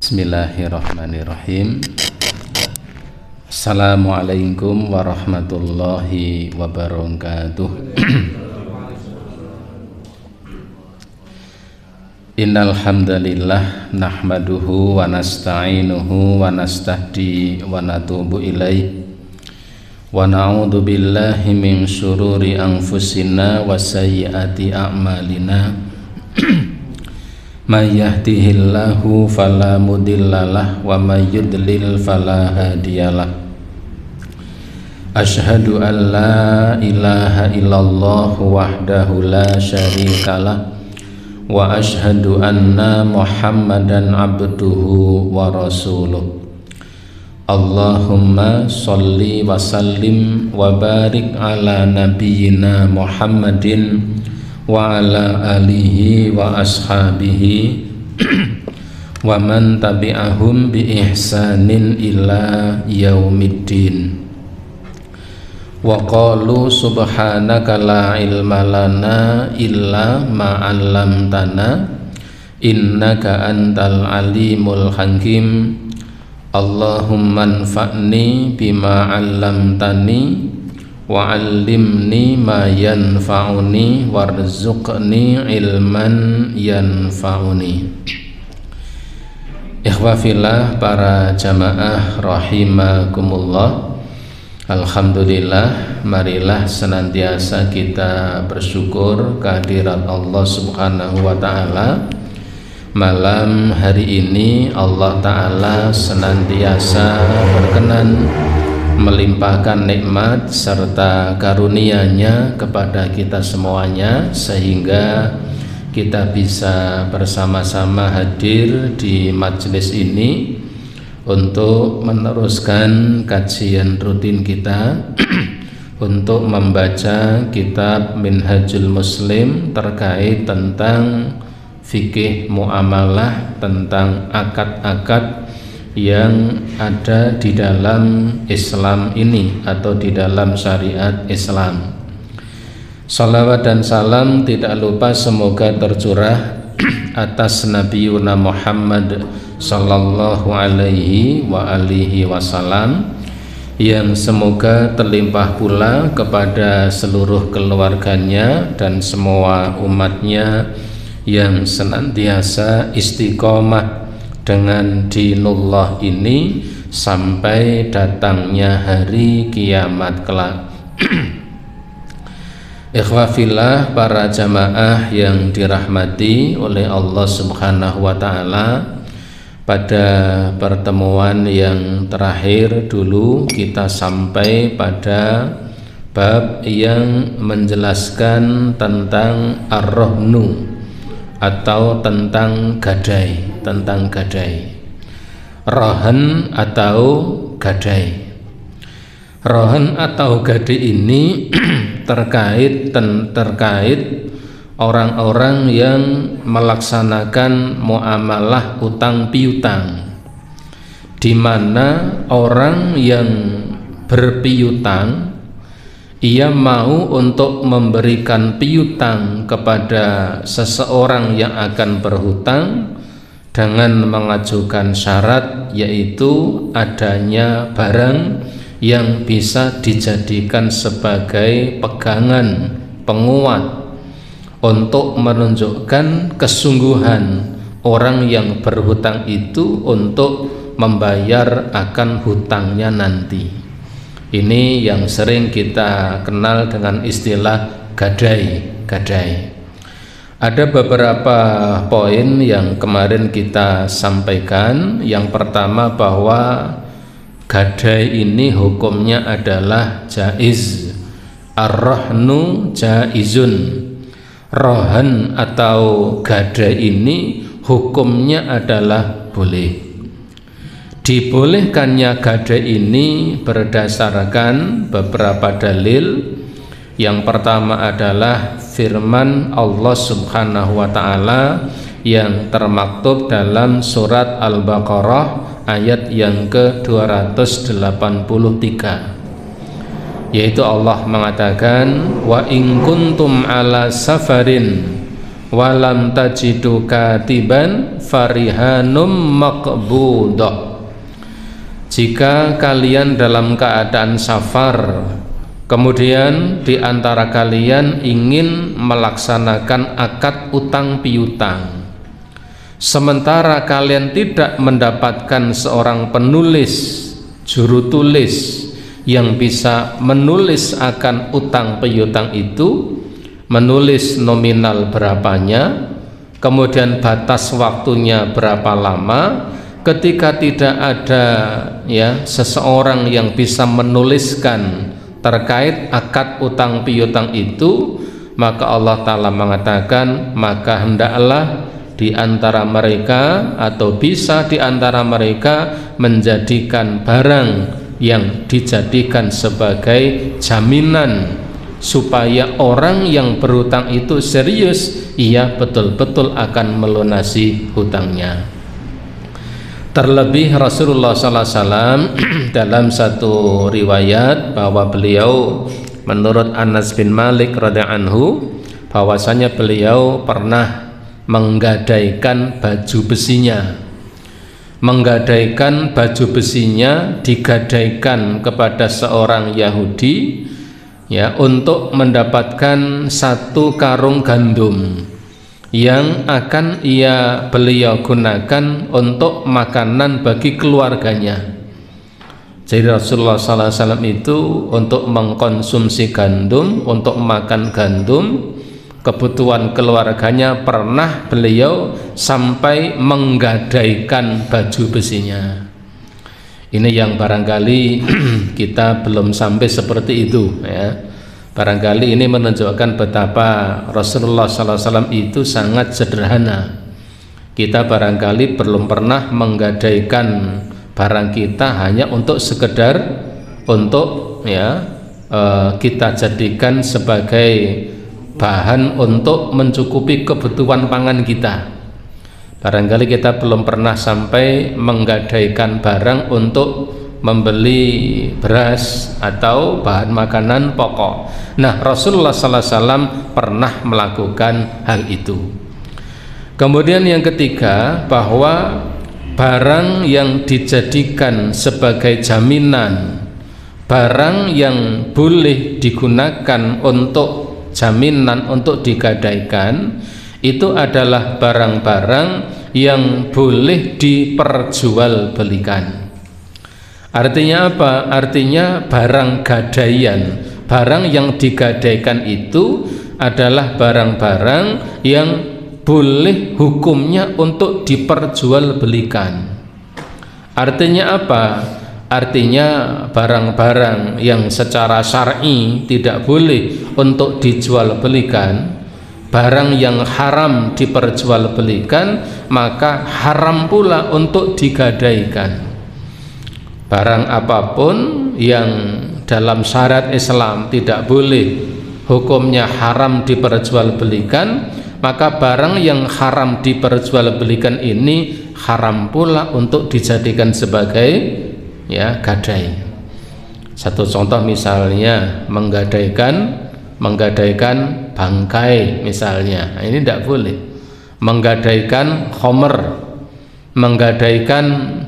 Bismillahirrahmanirrahim. Assalamualaikum warahmatullahi wabarakatuh. Innal hamdalillah nahmaduhu wa nasta'inuhu wa nastahdi wa natubu ilaih wa na'udzu billahi min syururi anfusina wa sayyiati a'malina. May yahdihillahu fala mudhillalah wa may yudlil fala hadiyalah. Asyhadu an la ilaha illallah wahdahu la syarikalah wa asyhadu anna Muhammadan abduhu wa rasuluh. Allahumma sholli wa sallim wa barik ala nabiyyina Muhammadin wa ala alihi wa ashabihi wa man tabi'ahum bi ihsanin ila yaumiddin. Wa qalu subhanaka la ilma lana illa ma 'allamtana innaka antal alimul hakim. Allahumma anfa'ni bima 'allamtani wa 'allimni ma yanfa'uni warzuqni ilman yanfa'uni. Ikhwafillah, para jamaah rahimakumullah. Alhamdulillah, marilah senantiasa kita bersyukur kehadirat Allah Subhanahu wa ta'ala. Malam hari ini Allah ta'ala senantiasa berkenan melimpahkan nikmat serta karunia-Nya kepada kita semuanya, sehingga kita bisa bersama-sama hadir di majelis ini untuk meneruskan kajian rutin kita untuk membaca kitab Minhajul Muslim terkait tentang fikih muamalah, tentang akad-akad yang ada di dalam Islam ini atau di dalam syariat Islam. Salawat dan salam tidak lupa semoga tercurah atas Nabi Muhammad sallallahu alaihi wa alihi wasallam, yang semoga terlimpah pula kepada seluruh keluarganya dan semua umatnya yang senantiasa istiqomah dengan dinullah ini sampai datangnya hari kiamat kelak. Ikhwafillah, para jamaah yang dirahmati oleh Allah Subhanahu wa ta'ala, pada pertemuan yang terakhir dulu kita sampai pada bab yang menjelaskan tentang ar-rahnu atau tentang gadai, rohan atau gadai. Rohan atau gadai ini terkait orang-orang yang melaksanakan muamalah utang piutang, di mana orang yang berpiutang ia mau untuk memberikan piutang kepada seseorang yang akan berhutang dengan mengajukan syarat, yaitu adanya barang yang bisa dijadikan sebagai pegangan penguat untuk menunjukkan kesungguhan orang yang berhutang itu untuk membayar akan hutangnya nanti. Ini yang sering kita kenal dengan istilah gadai. Ada beberapa poin yang kemarin kita sampaikan. Yang pertama, bahwa gadai ini hukumnya adalah jaiz. Ar-rahnu jaizun. Rohan atau gadai ini hukumnya adalah boleh. Dibolehkannya gadai ini berdasarkan beberapa dalil. Yang pertama adalah firman Allah Subhanahu wa ta'ala yang termaktub dalam surat Al-Baqarah ayat yang ke-283, yaitu Allah mengatakan, wa in kuntum ala safarin walam tajidu katiban farihanum maqbudah. Jika kalian dalam keadaan safar, kemudian di antara kalian ingin melaksanakan akad utang piutang, sementara kalian tidak mendapatkan seorang penulis, juru tulis yang bisa menulis akan utang piutang itu, menulis nominal berapanya, kemudian batas waktunya berapa lama. Ketika tidak ada seseorang yang bisa menuliskan terkait akad utang piutang itu, maka Allah Ta'ala mengatakan, maka hendaklah di antara mereka atau bisa di antara mereka menjadikan barang yang dijadikan sebagai jaminan supaya orang yang berhutang itu serius, ia betul-betul akan melunasi hutangnya. Terlebih Rasulullah SAW dalam satu riwayat bahwa beliau, menurut Anas bin Malik radhiyallahu anhu, bahwasanya beliau pernah menggadaikan baju besinya, digadaikan kepada seorang Yahudi untuk mendapatkan 1 karung gandum yang akan beliau gunakan untuk makanan bagi keluarganya. Jadi Rasulullah SAW itu untuk mengkonsumsi gandum, untuk makan gandum, kebutuhan keluarganya, pernah beliau sampai menggadaikan baju besinya. Ini yang barangkali kita belum sampai seperti itu ya. Barangkali ini menunjukkan betapa Rasulullah SAW itu sangat sederhana. Kita barangkali belum pernah menggadaikan barang kita hanya untuk sekedar untuk kita jadikan sebagai bahan untuk mencukupi kebutuhan pangan kita. Barangkali kita belum pernah sampai menggadaikan barang untuk membeli beras atau bahan makanan pokok. Nah, Rasulullah SAW pernah melakukan hal itu. Kemudian yang ketiga, bahwa barang yang dijadikan sebagai jaminan, barang yang boleh digunakan untuk jaminan untuk digadaikan, itu adalah barang-barang yang boleh diperjualbelikan. Artinya apa? Artinya barang gadaian, barang yang digadaikan itu adalah barang-barang yang boleh hukumnya untuk diperjualbelikan. Artinya apa? Artinya barang-barang yang secara syar'i tidak boleh untuk dijualbelikan, barang yang haram diperjualbelikan, maka haram pula untuk digadaikan. Barang apapun yang dalam syariat Islam tidak boleh, hukumnya haram diperjualbelikan, maka barang yang haram diperjualbelikan ini haram pula untuk dijadikan sebagai gadai. Satu contoh misalnya menggadaikan bangkai misalnya, ini tidak boleh. Menggadaikan khomer, menggadaikan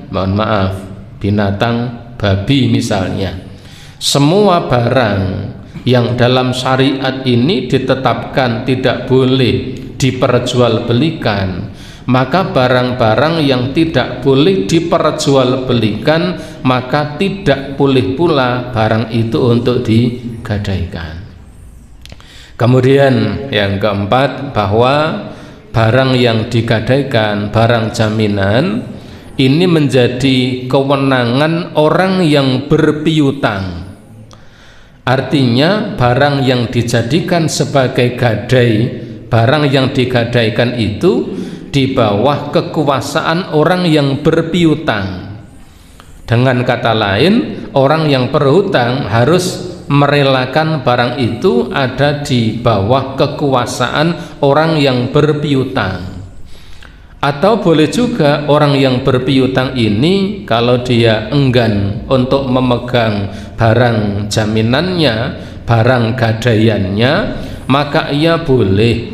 binatang babi misalnya. Semua barang yang dalam syariat ini ditetapkan tidak boleh diperjualbelikan, maka barang-barang yang tidak boleh diperjualbelikan, maka tidak boleh pula barang itu untuk digadaikan. Kemudian yang keempat, bahwa barang yang digadaikan, barang jaminan, ini menjadi kewenangan orang yang berpiutang. Artinya barang yang dijadikan sebagai gadai, barang yang digadaikan itu di bawah kekuasaan orang yang berpiutang. Dengan kata lain, orang yang berhutang harus merelakan barang itu ada di bawah kekuasaan orang yang berpiutang. Atau boleh juga orang yang berpiutang ini, kalau dia enggan untuk memegang barang jaminannya, barang gadaiannya, maka ia boleh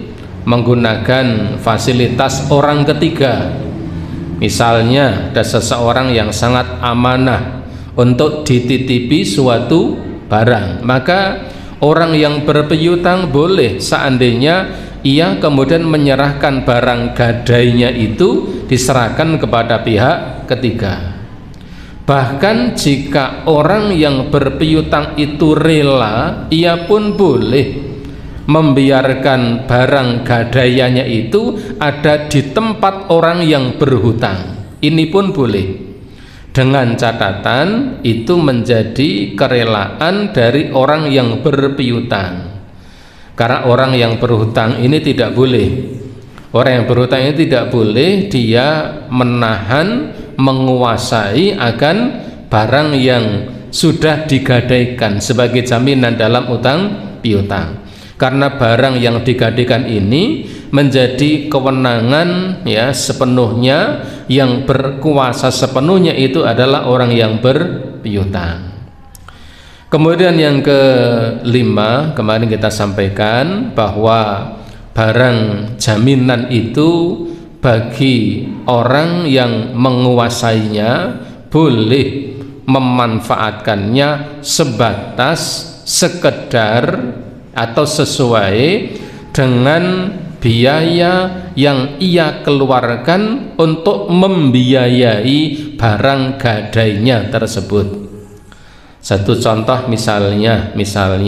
menggunakan fasilitas orang ketiga. Misalnya ada seseorang yang sangat amanah untuk dititipi suatu barang, maka orang yang berpiutang boleh seandainya ia kemudian menyerahkan barang gadainya itu diserahkan kepada pihak ketiga. Bahkan jika orang yang berpiutang itu rela, ia pun boleh membiarkan barang gadaiannya itu ada di tempat orang yang berhutang. Ini pun boleh, dengan catatan itu menjadi kerelaan dari orang yang berpiutang. Karena orang yang berhutang ini tidak boleh, orang yang berhutang ini tidak boleh dia menahan, menguasai akan barang yang sudah digadaikan sebagai jaminan dalam utang piutang. Karena barang yang digadaikan ini menjadi kewenangan ya sepenuhnya, yang berkuasa sepenuhnya itu adalah orang yang berpiutang. Kemudian yang kelima, kemarin kita sampaikan bahwa barang jaminan itu bagi orang yang menguasainya boleh memanfaatkannya sebatas sekedar atau sesuai dengan biaya yang ia keluarkan untuk membiayai barang gadainya tersebut. Satu contoh misalnya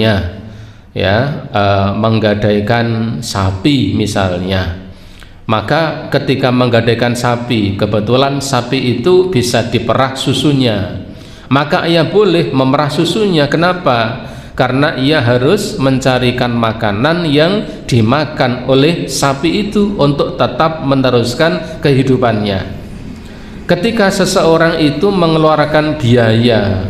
ya menggadaikan sapi misalnya, maka ketika menggadaikan sapi, kebetulan sapi itu bisa diperah susunya, maka ia boleh memerah susunya. Kenapa? Karena ia harus mencarikan makanan yang dimakan oleh sapi itu untuk tetap meneruskan kehidupannya. Ketika seseorang itu mengeluarkan biaya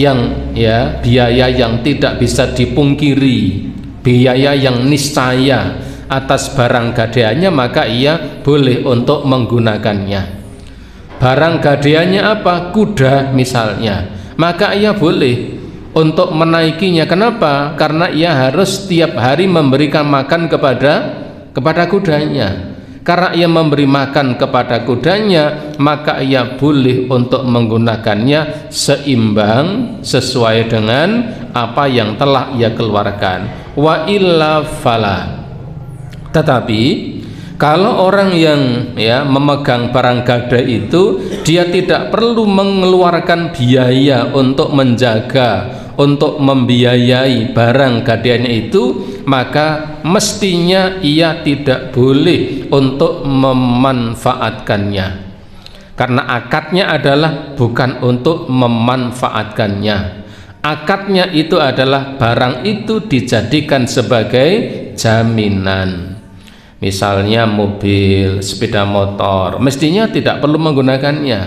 yang tidak bisa dipungkiri, biaya yang niscaya atas barang gadaiannya, maka ia boleh untuk menggunakannya. Barang gadaiannya apa? Kuda misalnya, maka ia boleh untuk menaikinya. Kenapa? Karena ia harus setiap hari memberikan makan kepada kudanya. Karena ia memberi makan kepada kudanya, maka ia boleh untuk menggunakannya seimbang sesuai dengan apa yang telah ia keluarkan. Wa illa fala. Tetapi kalau orang yang memegang barang gadai itu, dia tidak perlu mengeluarkan biaya untuk menjaga, untuk membiayai barang gadaiannya itu, maka mestinya ia tidak boleh untuk memanfaatkannya, karena akadnya adalah bukan untuk memanfaatkannya. Akadnya itu adalah barang itu dijadikan sebagai jaminan. Misalnya mobil, sepeda motor, mestinya tidak perlu menggunakannya,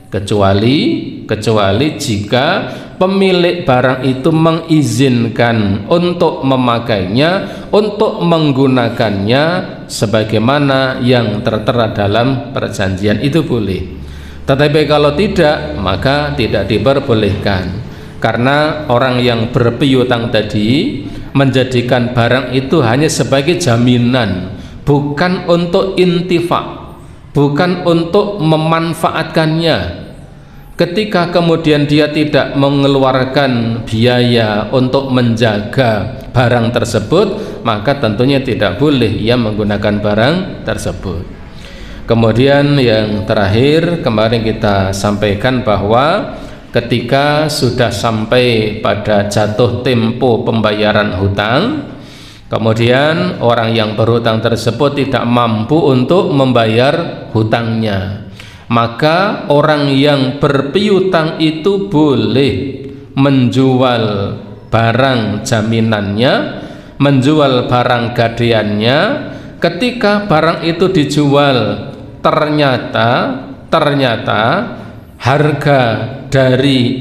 kecuali jika pemilik barang itu mengizinkan untuk memakainya, untuk menggunakannya sebagaimana yang tertera dalam perjanjian, itu boleh. Tetapi kalau tidak, maka tidak diperbolehkan, karena orang yang berpiutang tadi menjadikan barang itu hanya sebagai jaminan, bukan untuk intifa, bukan untuk memanfaatkannya. Ketika kemudian dia tidak mengeluarkan biaya untuk menjaga barang tersebut, maka tentunya tidak boleh ia menggunakan barang tersebut. Kemudian yang terakhir, kemarin kita sampaikan bahwa ketika sudah sampai pada jatuh tempo pembayaran hutang, kemudian orang yang berhutang tersebut tidak mampu untuk membayar hutangnya, maka orang yang berpiutang itu boleh menjual barang jaminannya, menjual barang gadaiannya. Ketika barang itu dijual, ternyata harga dari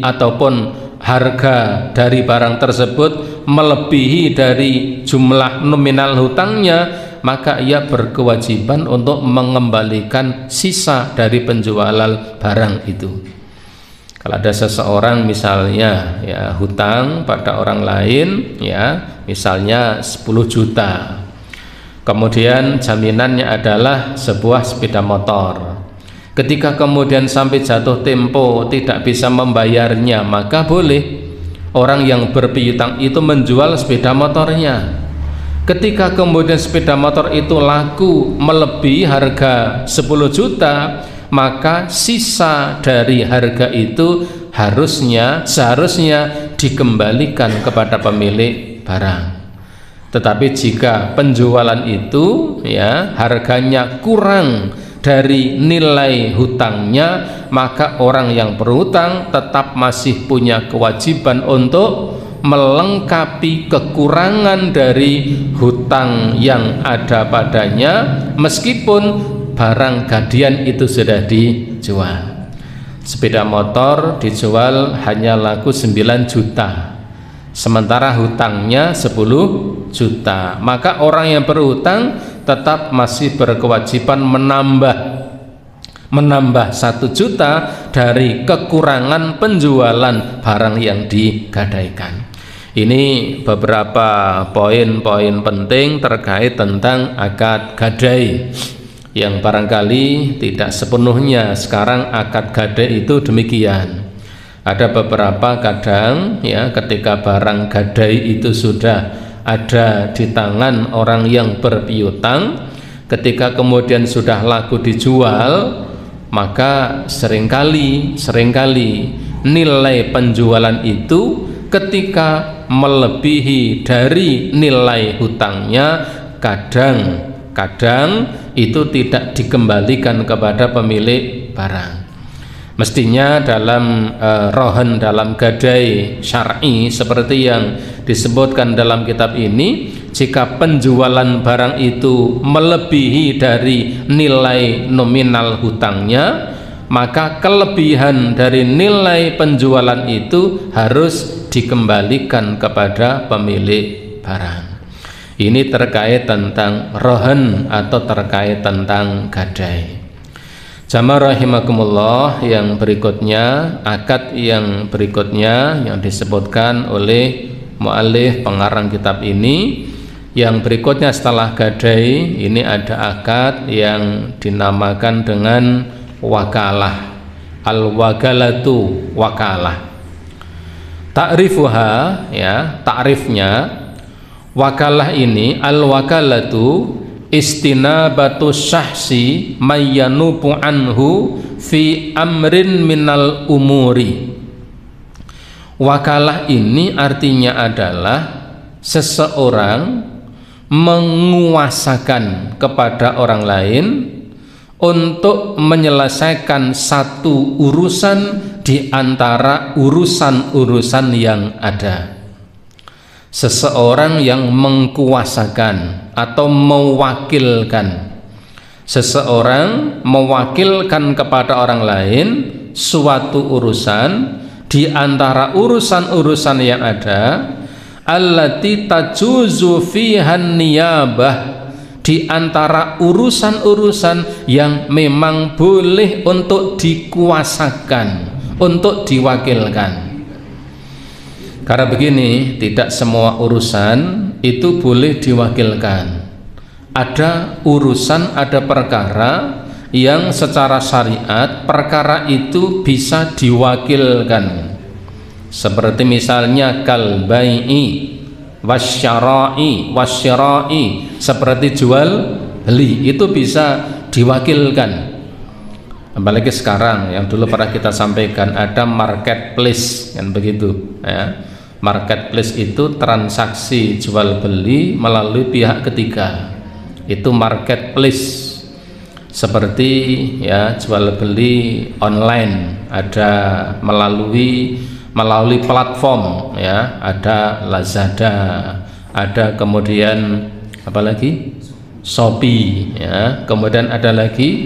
barang tersebut melebihi dari jumlah nominal hutangnya, maka ia berkewajiban untuk mengembalikan sisa dari penjualan barang itu. Kalau ada seseorang misalnya hutang pada orang lain misalnya 10 juta, kemudian jaminannya adalah sebuah sepeda motor. Ketika kemudian sampai jatuh tempo tidak bisa membayarnya, maka boleh orang yang berpiutang itu menjual sepeda motornya. Ketika kemudian sepeda motor itu laku melebihi harga 10 juta, maka sisa dari harga itu seharusnya dikembalikan kepada pemilik barang. Tetapi jika penjualan itu ya harganya kurang dari nilai hutangnya, maka orang yang berhutang tetap masih punya kewajiban untuk melengkapi kekurangan dari hutang yang ada padanya, meskipun barang gadaian itu sudah dijual. Sepeda motor dijual hanya laku 9 juta, sementara hutangnya 10 juta, maka orang yang berhutang tetap masih berkewajiban menambah 1 juta dari kekurangan penjualan barang yang digadaikan. Ini beberapa poin-poin penting terkait tentang akad gadai, yang barangkali tidak sepenuhnya sekarang akad gadai itu demikian. Ada beberapa kadang ya ketika barang gadai itu sudah ada di tangan orang yang berpiutang, ketika kemudian sudah laku dijual, maka seringkali nilai penjualan itu ketika melebihi dari nilai hutangnya, kadang itu tidak dikembalikan kepada pemilik barang. Mestinya dalam rohan, dalam gadai syar'i seperti yang disebutkan dalam kitab ini, jika penjualan barang itu melebihi dari nilai nominal hutangnya, maka kelebihan dari nilai penjualan itu harus dikembalikan kepada pemilik barang. Ini terkait tentang rohan atau terkait tentang gadai. Jamaah rahimakumullah, yang berikutnya, akad yang berikutnya yang disebutkan oleh mu'allif pengarang kitab ini, yang berikutnya setelah gadai ini ada akad yang dinamakan dengan wakalah. Al-wakalatu, wakalah. Ta'rifuha, ya, ta'rifnya wakalah ini, al-wakalatu istinabatu syahsi mayyanubu anhu fi amrin minal umuri. Wakalah ini artinya adalah seseorang menguasakan kepada orang lain untuk menyelesaikan satu urusan di antara urusan-urusan yang ada. Seseorang yang mengkuasakan atau mewakilkan, seseorang mewakilkan kepada orang lain suatu urusan di antara urusan-urusan yang ada, allati tajuzu fihan niyabah, di antara urusan-urusan yang memang boleh untuk dikuasakan, untuk diwakilkan. Karena begini, tidak semua urusan itu boleh diwakilkan. Ada urusan, ada perkara yang secara syariat perkara itu bisa diwakilkan. Seperti misalnya kal bai'i wasyara'i, seperti jual beli itu bisa diwakilkan. Apalagi sekarang, yang dulu pernah kita sampaikan, ada marketplace, kan begitu ya. Marketplace itu transaksi jual beli melalui pihak ketiga, itu marketplace. Seperti ya jual beli online, ada melalui platform ya, ada Lazada, ada kemudian apa lagi, Shopee ya, kemudian ada lagi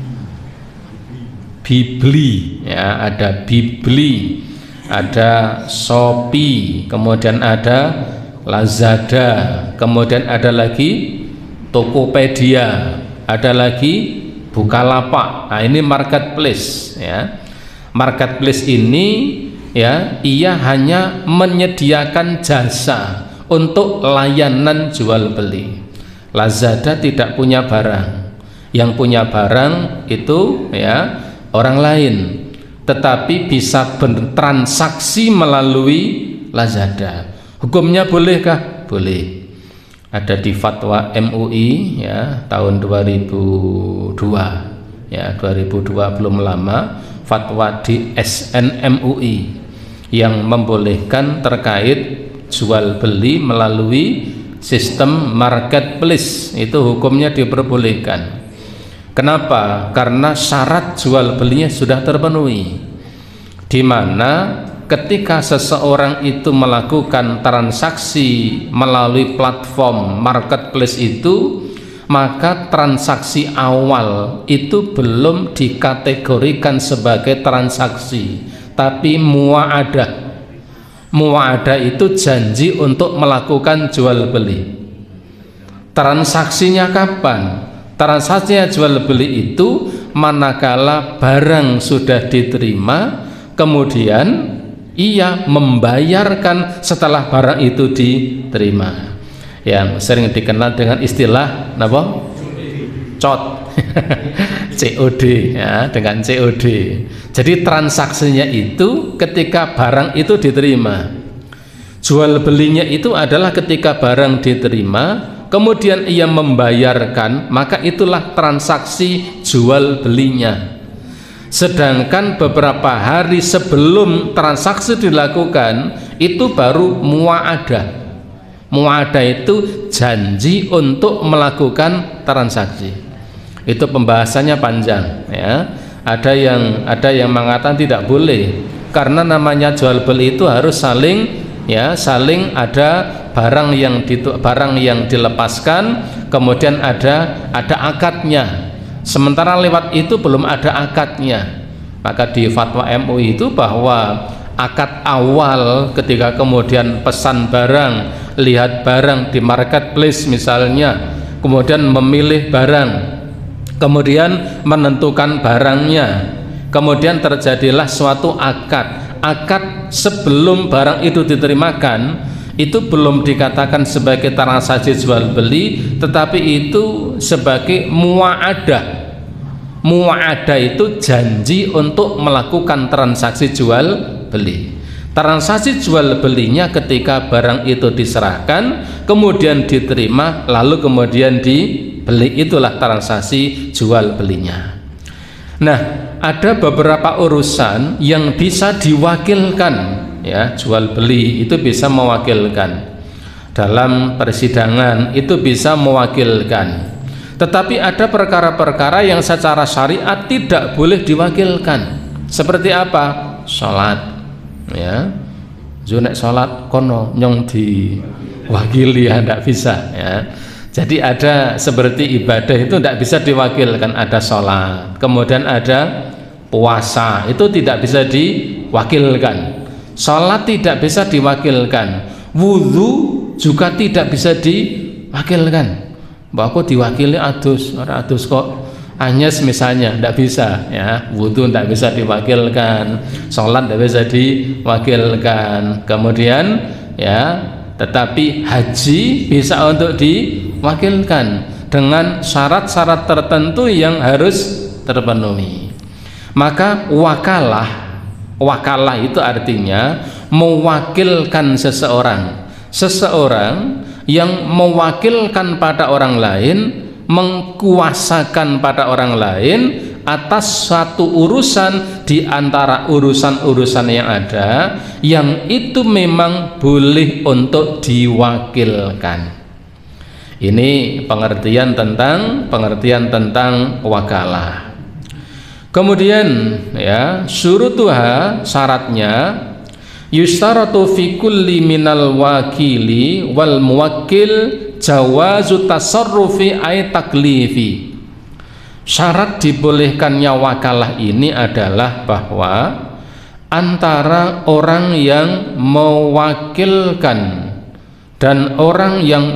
Bibli ya, ada Bibli, ada Shopee, kemudian ada Lazada, kemudian ada lagi Tokopedia, ada lagi Bukalapak. Nah, ini marketplace ya. Marketplace ini ya, ia hanya menyediakan jasa untuk layanan jual beli. Lazada tidak punya barang, yang punya barang itu ya orang lain, tetapi bisa bertransaksi melalui Lazada. Hukumnya bolehkah? Boleh. Ada di fatwa MUI ya tahun 2002 ya, 2002 belum lama, fatwa di SNMUI yang membolehkan terkait jual beli melalui sistem marketplace, itu hukumnya diperbolehkan. Kenapa? Karena syarat jual belinya sudah terpenuhi, di mana ketika seseorang itu melakukan transaksi melalui platform marketplace itu, maka transaksi awal itu belum dikategorikan sebagai transaksi, tapi mua'adah. Mua'adah itu janji untuk melakukan jual beli. Transaksinya kapan? Transaksinya jual beli itu manakala barang sudah diterima, kemudian ia membayarkan setelah barang itu diterima, yang sering dikenal dengan istilah apa? COD. COD ya, dengan COD. Jadi transaksinya itu ketika barang itu diterima. Jual belinya itu adalah ketika barang diterima, kemudian ia membayarkan, maka itulah transaksi jual belinya. Sedangkan beberapa hari sebelum transaksi dilakukan, itu baru mua'adah. Mua'adah itu janji untuk melakukan transaksi. Itu pembahasannya panjang ya. Ada yang mengatakan tidak boleh, karena namanya jual beli itu harus saling ada barang yang dilepaskan, kemudian ada akadnya. Sementara lewat itu belum ada akadnya. Maka di fatwa MUI itu bahwa akad awal ketika kemudian pesan barang, lihat barang di marketplace misalnya, kemudian memilih barang, kemudian menentukan barangnya, kemudian terjadilah suatu akad sebelum barang itu diterimakan, itu belum dikatakan sebagai transaksi jual beli, tetapi itu sebagai mua'adah. Mua'adah itu janji untuk melakukan transaksi jual beli. Transaksi jual belinya ketika barang itu diserahkan, kemudian diterima, lalu kemudian dibeli, itulah transaksi jual belinya. Nah, ada beberapa urusan yang bisa diwakilkan ya, jual beli itu bisa mewakilkan. Dalam persidangan itu bisa mewakilkan. Tetapi ada perkara-perkara yang secara syariat tidak boleh diwakilkan. Seperti apa? Sholat ya, zunek sholat kono nyong diwakili ya, tidak bisa ya. Jadi ada seperti ibadah itu tidak bisa diwakilkan. Ada sholat, kemudian ada puasa, itu tidak bisa diwakilkan. Sholat tidak bisa diwakilkan, wudhu juga tidak bisa diwakilkan. Bahwa aku diwakili adus kok anyes misalnya, tidak bisa ya. Wudhu tidak bisa diwakilkan, sholat tidak bisa diwakilkan. Kemudian ya, tetapi haji bisa untuk diwakilkan dengan syarat-syarat tertentu yang harus terpenuhi. Maka wakalah itu artinya mewakilkan seseorang yang mewakilkan pada orang lain, mengkuasakan pada orang lain atas satu urusan di antara urusan-urusan yang ada, yang itu memang boleh untuk diwakilkan. Ini pengertian tentang wakalah. Kemudian ya, syurutuha, syaratnya, yustaratu fi kulli minal wakili wal muwakkil jawazu tasarrufi ay taklifi. Syarat dibolehkannya wakalah ini adalah bahwa antara orang yang mewakilkan dan orang yang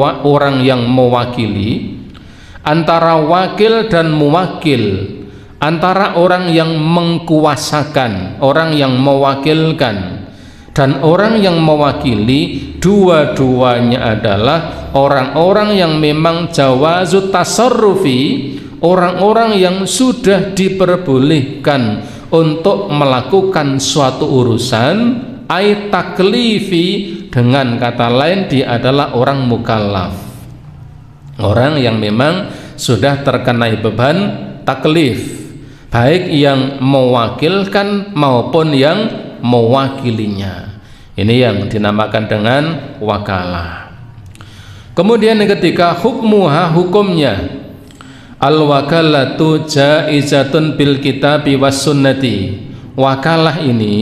mewakili, antara wakil dan muwakil, antara orang yang mengkuasakan, orang yang mewakilkan Dan orang yang mewakili dua-duanya adalah orang-orang yang memang jawazut tasarrufi, orang-orang yang sudah diperbolehkan untuk melakukan suatu urusan, ay taklifi, dengan kata lain dia adalah orang mukallaf, orang yang memang sudah terkena beban taklif, baik yang mewakilkan maupun yang mewakilinya. Ini yang dinamakan dengan wakalah. Kemudian ketika hukmuha, hukumnya, al wakalatu jaizatun bil kitabi was sunnati. Wakalah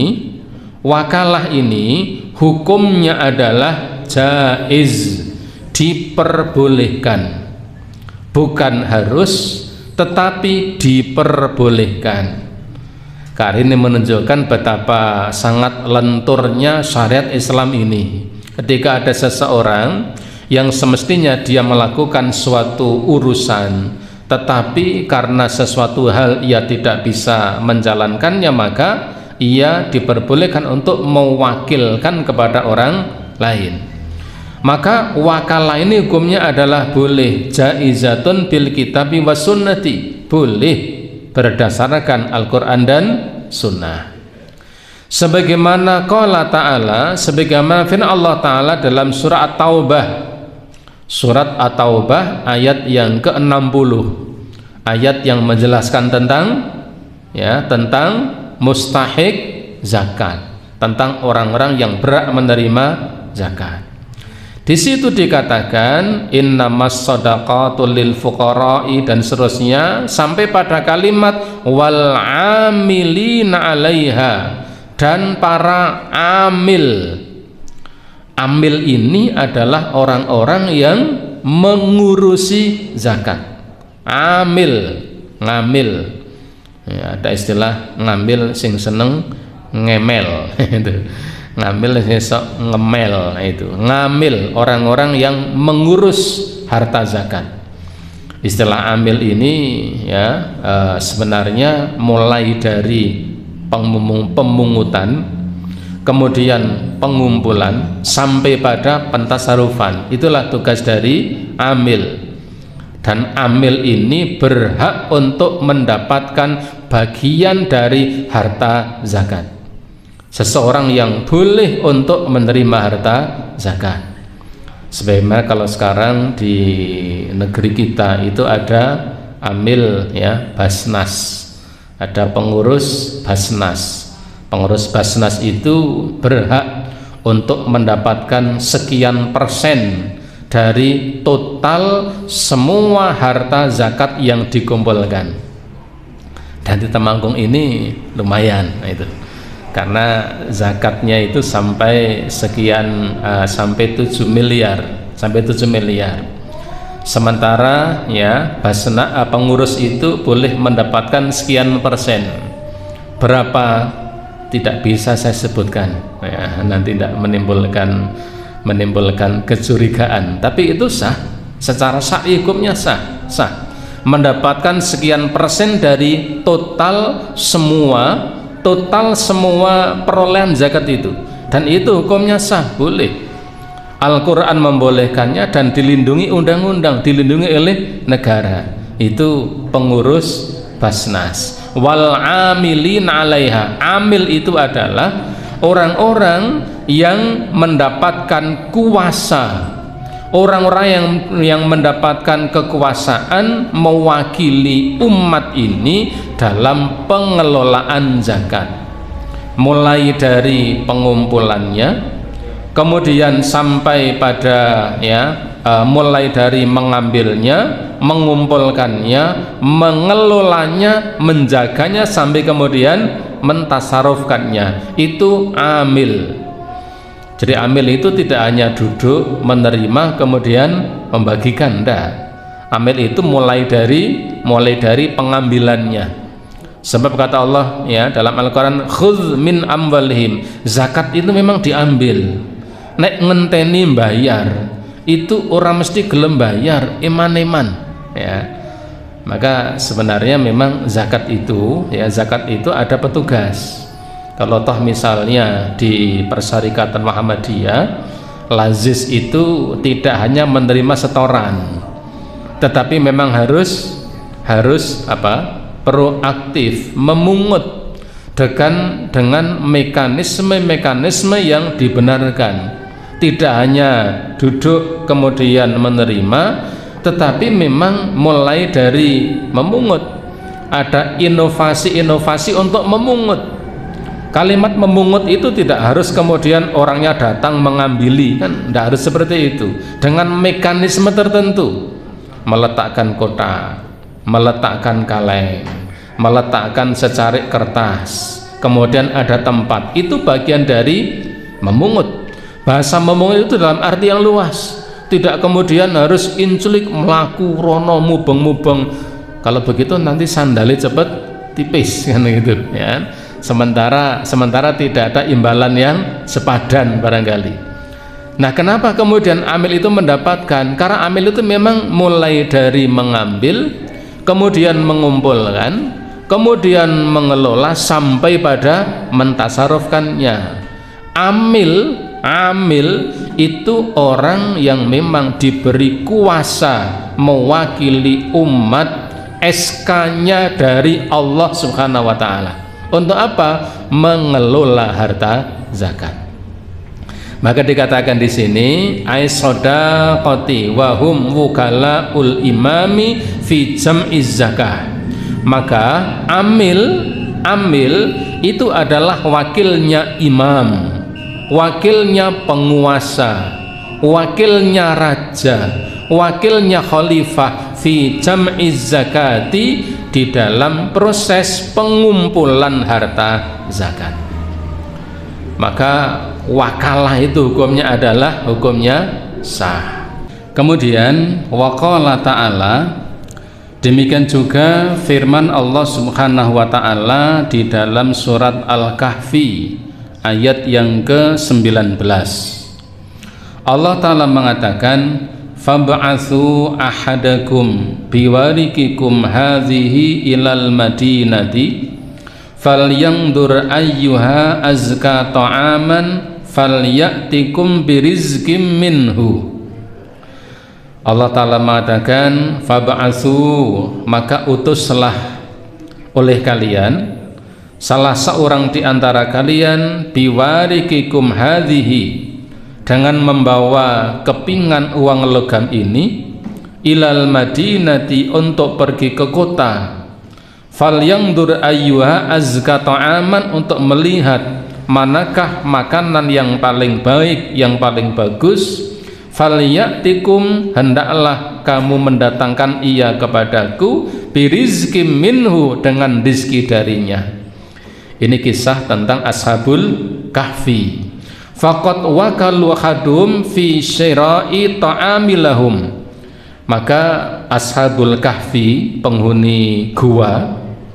ini hukumnya adalah jaiz, diperbolehkan, bukan harus tetapi diperbolehkan. Karena ini menunjukkan betapa sangat lenturnya syariat Islam ini. Ketika ada seseorang yang semestinya dia melakukan suatu urusan, tetapi karena sesuatu hal ia tidak bisa menjalankannya, maka ia diperbolehkan untuk mewakilkan kepada orang lain. Maka wakalah ini hukumnya adalah boleh, jaizatun bil kitabi was sunnati, boleh berdasarkan Al-Quran dan Sunnah. Sebagaimana qala ta'ala, sebagaimana firman Allah Ta'ala dalam surah At-Taubah, surat At-Taubah ayat yang ke-60, ayat yang menjelaskan tentang mustahik zakat, tentang orang-orang yang berhak menerima zakat. Di situ dikatakan innamas shadaqatul lil fuqara'i dan seterusnya sampai pada kalimat wal amilina 'alaiha, dan para amil. Amil ini adalah orang-orang yang mengurusi zakat. Amil, ngamil. Ya, ada istilah ngambil sing seneng ngemel itu. Ngambil sesok ngemel, itu ngamil, orang-orang yang mengurus harta zakat. Istilah amil ini sebenarnya mulai dari pemungutan, kemudian pengumpulan sampai pada pentasarufan. Itulah tugas dari amil. Dan amil ini berhak untuk mendapatkan bagian dari harta zakat. Seseorang yang boleh untuk menerima harta zakat. Sebagaimana kalau sekarang di negeri kita itu ada amil Basnas, ada pengurus Basnas. Pengurus Basnas itu berhak untuk mendapatkan sekian persen dari total semua harta zakat yang dikumpulkan. Dan di Temanggung ini lumayan itu, karena zakatnya itu sampai sekian, sampai 7 miliar, sementara pengurus itu boleh mendapatkan sekian persen. Berapa tidak bisa saya sebutkan, nanti tidak menimbulkan kecurigaan, tapi itu sah, secara syar'i hukumnya sah mendapatkan sekian persen dari total semua perolehan zakat itu, dan itu hukumnya sah, boleh. Al-Quran membolehkannya dan dilindungi undang-undang, dilindungi oleh negara. Itu pengurus Basnas. Wal amilin 'alaiha, amil itu adalah orang-orang yang mendapatkan kuasa, orang-orang yang mendapatkan kekuasaan mewakili umat ini dalam pengelolaan zakat, mulai dari pengumpulannya, kemudian sampai pada mulai dari mengambilnya, mengumpulkannya, mengelolanya, menjaganya, sampai kemudian mentasarufkannya. Itu amil. Jadi amil itu tidak hanya duduk menerima kemudian membagikan, enggak. Amil itu mulai dari pengambilannya. Sebab kata Allah dalam Al-Quran, khudz min amwalihim, zakat itu memang diambil. Nek ngenteni bayar, itu orang mesti gelem bayar, eman-eman Maka sebenarnya memang zakat itu ada petugas. Kalau toh misalnya di Persyarikatan Muhammadiyah, lazis itu tidak hanya menerima setoran, tetapi memang harus apa? Proaktif, memungut dengan mekanisme yang dibenarkan. Tidak hanya duduk kemudian menerima, tetapi memang mulai dari memungut, ada inovasi-inovasi untuk memungut. Kalimat memungut itu tidak harus kemudian orangnya datang mengambil, kan tidak harus seperti itu. Dengan mekanisme tertentu, meletakkan kotak, meletakkan kaleng, meletakkan secarik kertas, kemudian ada tempat, itu bagian dari memungut. Bahasa memungut itu dalam arti yang luas, tidak kemudian harus inculik melaku rono mubeng-mubeng. Kalau begitu nanti sandalnya cepet tipis kan gitu ya. Sementara tidak ada imbalan yang sepadan barangkali. Nah, kenapa kemudian amil itu mendapatkan? Karena amil itu memang mulai dari mengambil, kemudian mengumpulkan, kemudian mengelola sampai pada mentasarufkannya. Amil itu orang yang memang diberi kuasa mewakili umat, SK-nya dari Allah Subhanahu wa Ta'ala. Untuk apa? Mengelola harta zakat. Maka dikatakan di sini aisadaqati wa hum wukalaul imami fi jam'iz zakah. Maka amil itu adalah wakilnya imam, wakilnya penguasa, wakilnya raja, wakilnya khalifah fi jam'iz zakati, di dalam proses pengumpulan harta zakat. Maka wakalah itu hukumnya adalah hukumnya sah. Kemudian waqala ta'ala, demikian juga firman Allah Subhanahu wa Ta'ala di dalam surat Al-Kahfi ayat yang ke-19. Allah Ta'ala mengatakan, fab'atsu ahadakum biwarikikum hadhihi ilal madinati falyandur ayyuha azka ta'aman falyatikum birizqim minhu. Allah Ta'ala mengatakan fab'atsu, maka utuslah oleh kalian salah seorang di antara kalian biwarikikum hadhihi, dengan membawa kepingan uang logam ini, ilal madinati, untuk pergi ke kota, falyandur ayyuha azka ta'aman, untuk melihat manakah makanan yang paling baik, yang paling bagus, falyatikum, hendaklah kamu mendatangkan ia kepadaku, birizkim minhu, dengan rizki darinya. Ini kisah tentang Ashabul Kahfi. Faqad wakalu hadum fi syira'i ta'amilahum. Maka Ashabul Kahfi, penghuni gua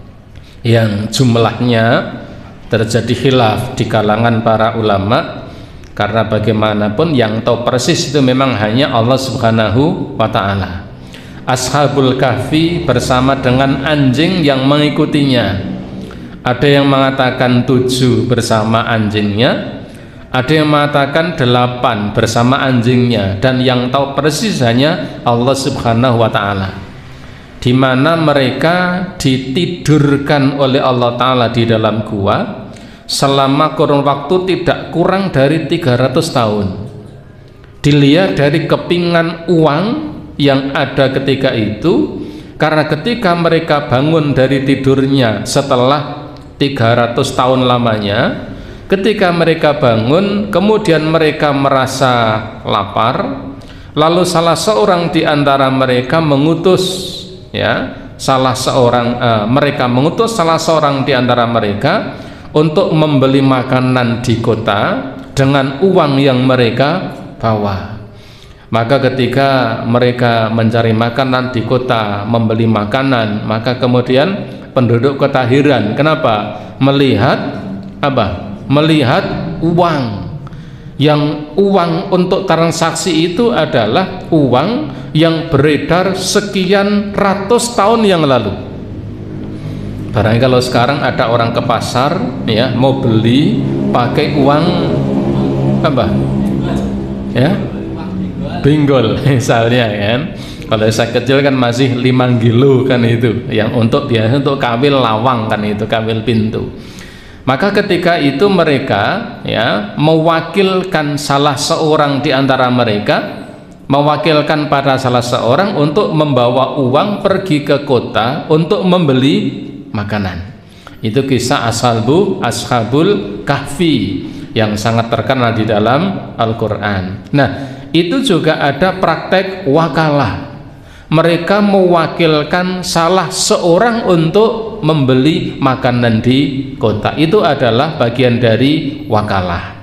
yang jumlahnya terjadi khilaf di kalangan para ulama, karena bagaimanapun yang tahu persis itu memang hanya Allah Subhanahu wa Ta'ala. Ashabul Kahfi bersama dengan anjing yang mengikutinya. Ada yang mengatakan 7 bersama anjingnya, ada yang mengatakan 8 bersama anjingnya, dan yang tahu persis hanya Allah Subhanahu wa Ta'ala. Di mana mereka ditidurkan oleh Allah Ta'ala di dalam gua selama kurun waktu tidak kurang dari 300 tahun. Dilihat dari kepingan uang yang ada ketika itu, karena ketika mereka bangun dari tidurnya setelah 300 tahun lamanya, ketika mereka bangun, kemudian mereka merasa lapar, lalu salah seorang di antara mereka mengutus, mereka mengutus salah seorang di antara mereka untuk membeli makanan di kota dengan uang yang mereka bawa. Maka ketika mereka mencari makanan di kota, membeli makanan, maka kemudian penduduk kota heran. Kenapa? Melihat apa? Melihat uang, yang uang untuk transaksi itu adalah uang yang beredar sekian ratus tahun yang lalu. Barangkali kalau sekarang ada orang ke pasar ya mau beli pakai uang apa? Ya, binggol misalnya kan. Kalau saya kecil kan masih 5 kilo kan itu, yang untuk biasa untuk kawil lawang kan itu, kawil pintu. Maka ketika itu mereka ya mewakilkan salah seorang di antara mereka, mewakilkan pada salah seorang untuk membawa uang pergi ke kota untuk membeli makanan. Itu kisah Ashabul Kahfi yang sangat terkenal di dalam Al-Quran. Nah, itu juga ada praktek wakalah. Mereka mewakilkan salah seorang untuk membeli makanan di kota. Itu adalah bagian dari wakalah.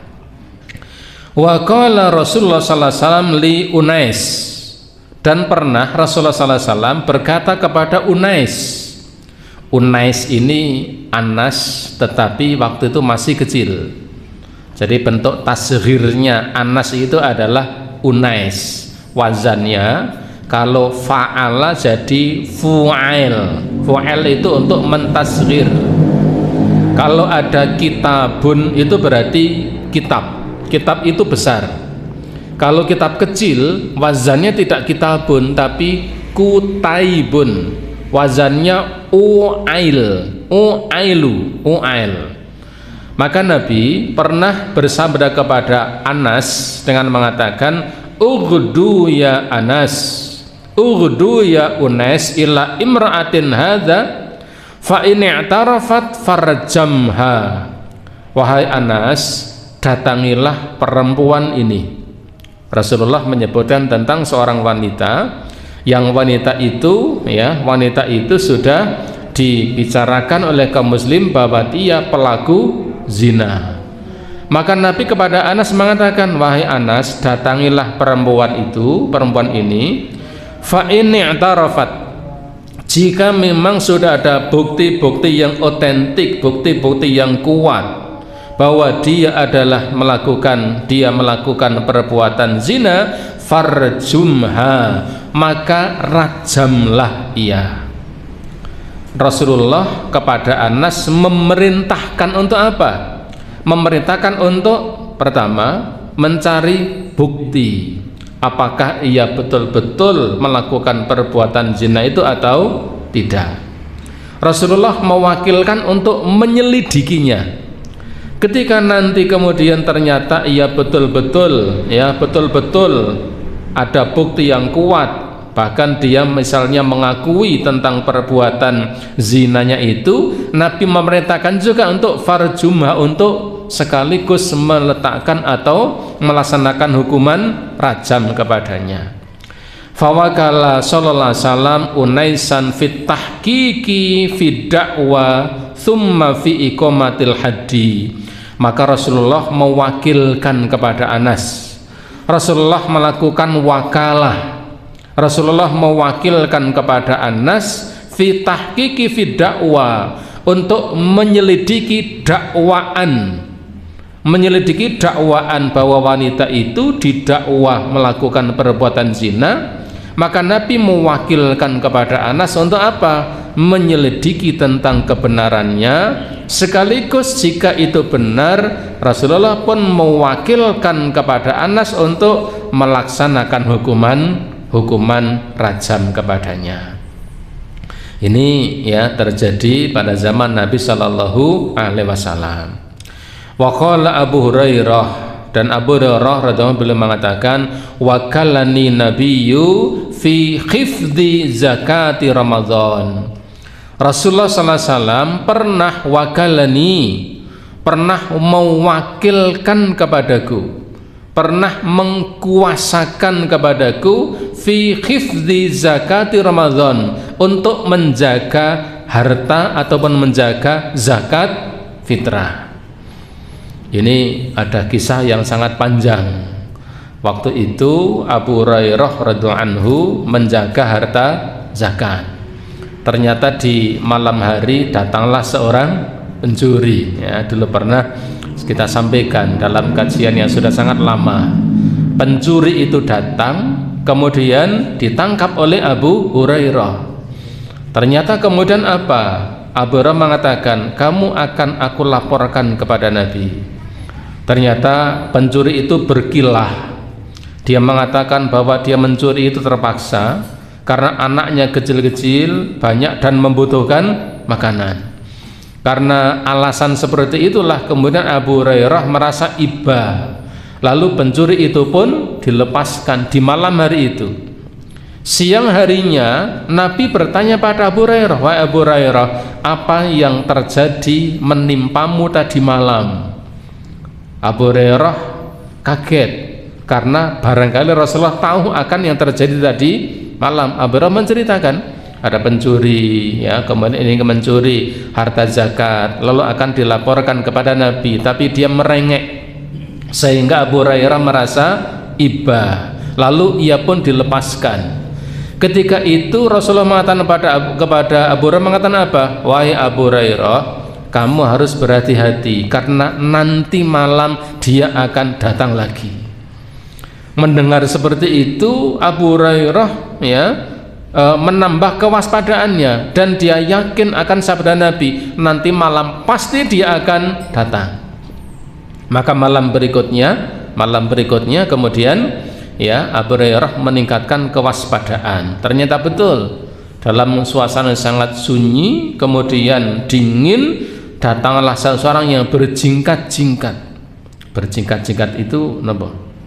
Wa qala Rasulullah sallallahu alaihi wasallam li Unais, dan pernah Rasulullah sallallahu alaihi wasallam berkata kepada Unais. Unais ini Anas tetapi waktu itu masih kecil. Jadi bentuk tasghirnya Anas itu adalah Unais. Wazannya kalau fa'ala jadi fu'ail. Fu'ail itu untuk mentasghir. Kalau ada kitabun itu berarti kitab. Kitab itu besar. Kalau kitab kecil wazannya tidak kitabun tapi kutaibun. Wazannya u'ail. U'ail. Maka Nabi pernah bersabda kepada Anas dengan mengatakan, "Ughdu ya Anas, ughdu ya Unais ila imra'atin hadza fa in i'tarafat farjamha." Wahai Anas, datangilah perempuan ini. Rasulullah menyebutkan tentang seorang wanita, yang wanita itu sudah dibicarakan oleh kaum muslim bahwa dia pelaku zina. Maka Nabi kepada Anas mengatakan, wahai Anas, datangilah perempuan ini, fa in i'tarafat, jika memang sudah ada bukti-bukti yang otentik, bukti-bukti yang kuat bahwa dia melakukan perbuatan zina, farjumha, maka rajamlah ia. Rasulullah kepada Anas memerintahkan untuk apa? Memerintahkan untuk pertama mencari bukti apakah ia betul-betul melakukan perbuatan zina itu atau tidak. Rasulullah mewakilkan untuk menyelidikinya. Ketika nanti kemudian ternyata ia betul-betul ada bukti yang kuat, bahkan dia misalnya mengakui tentang perbuatan zinanya itu, Nabi memerintahkan juga untuk farjumha, untuk sekaligus meletakkan atau melaksanakan hukuman rajam kepadanya. Fawakala sallallahu alaihi wasallam Unaisan fit tahqiqi fid da'wa thumma fi iqamatil haddi. Maka Rasulullah mewakilkan kepada Anas. Rasulullah melakukan wakalah. Rasulullah mewakilkan kepada Anas fi tahqiqi fid da'wa, untuk menyelidiki dakwaan bahwa wanita itu didakwa melakukan perbuatan zina. Maka Nabi mewakilkan kepada Anas untuk apa? Menyelidiki tentang kebenarannya, sekaligus jika itu benar, Rasulullah pun mewakilkan kepada Anas untuk melaksanakan hukuman rajam kepadanya. Ini ya terjadi pada zaman Nabi Shallallahu Alaihi Wasallam. Wa qala Abu Hurairah, dan Abu Hurairah radhiyallahu anhu mengatakan, wakalani nabiyyu fi khifdi zakati Ramadan. Rasulullah sallallahu alaihi wasallam pernah mewakilkan kepadaku, pernah mengkuasakan kepadaku fi khifdi zakati Ramadan, untuk menjaga harta ataupun menjaga zakat fitrah. Ini ada kisah yang sangat panjang. Waktu itu Abu Hurairah radhiyallahu anhu menjaga harta zakat. Ternyata di malam hari datanglah seorang pencuri. Ya, dulu pernah kita sampaikan dalam kajian yang sudah sangat lama. Pencuri itu datang, kemudian ditangkap oleh Abu Hurairah. Ternyata kemudian apa? Abu Hurairah mengatakan, kamu akan aku laporkan kepada Nabi. Ternyata pencuri itu berkilah. Dia mengatakan bahwa dia mencuri itu terpaksa karena anaknya kecil-kecil banyak dan membutuhkan makanan. Karena alasan seperti itulah kemudian Abu Hurairah merasa iba. Lalu pencuri itu pun dilepaskan di malam hari itu. Siang harinya Nabi bertanya pada Abu Hurairah, wahai Abu Hurairah, apa yang terjadi menimpamu tadi malam? Abu Hurairah kaget karena barangkali Rasulullah tahu akan yang terjadi tadi malam. Abu Hurairah menceritakan ada pencuri, ya, kemudian ini mencuri harta zakat, lalu akan dilaporkan kepada Nabi, tapi dia merengek sehingga Abu Hurairah merasa iba, lalu ia pun dilepaskan. Ketika itu Rasulullah mengatakan kepada Abu Hurairah, mengatakan apa? Wahai Abu Hurairah, kamu harus berhati-hati karena nanti malam dia akan datang lagi. Mendengar seperti itu Abu Hurairah, ya, menambah kewaspadaannya dan dia yakin akan sabda Nabi, nanti malam pasti dia akan datang. Maka malam berikutnya kemudian, ya, Abu Hurairah meningkatkan kewaspadaan. Ternyata betul dalam suasana sangat sunyi kemudian dingin datanglah seseorang yang berjingkat-jingkat. Berjingkat-jingkat itu apa?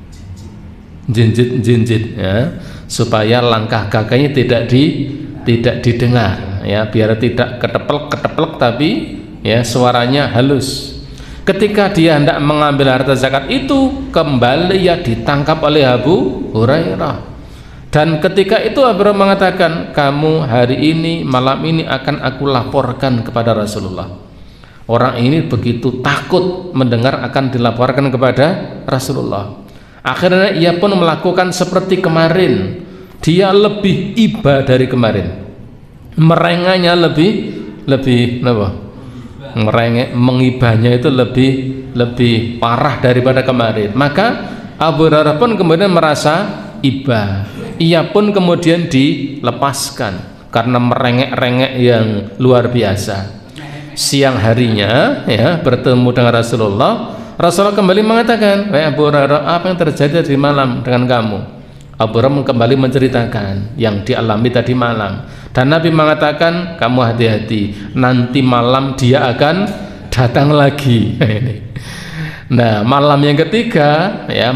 Jinjit, ya, supaya langkah kakinya tidak didengar, ya, biar tidak keteplek tapi, ya, suaranya halus. Ketika dia hendak mengambil harta zakat itu, kembali ya ditangkap oleh Abu Hurairah. Dan ketika itu Abu Hurairah mengatakan, kamu hari ini, malam ini akan aku laporkan kepada Rasulullah. Orang ini begitu takut mendengar akan dilaporkan kepada Rasulullah. Akhirnya ia pun melakukan seperti kemarin. Dia lebih iba dari kemarin. Merenganya lebih apa? Merengek, mengibahnya itu lebih parah daripada kemarin. Maka Abu Hurairah pun kemudian merasa iba. Ia pun kemudian dilepaskan karena merengek-rengek yang luar biasa. Siang harinya, ya, bertemu dengan Rasulullah. Rasulullah kembali mengatakan, wahai Abu Hurairah, apa yang terjadi di malam dengan kamu? Abu Hurairah kembali menceritakan yang dialami tadi malam. Dan Nabi mengatakan, kamu hati-hati, nanti malam dia akan datang lagi. Nah, malam yang ketiga, ya,